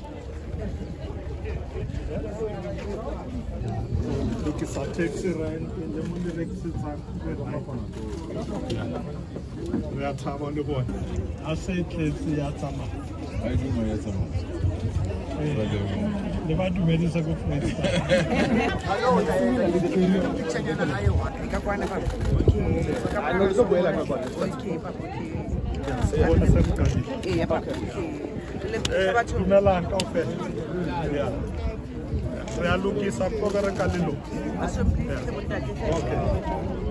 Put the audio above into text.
It's a taxi rank in the Monday we are time on the board. I say taxi at summer. I do my summer. The bad medicine go for it. Okay.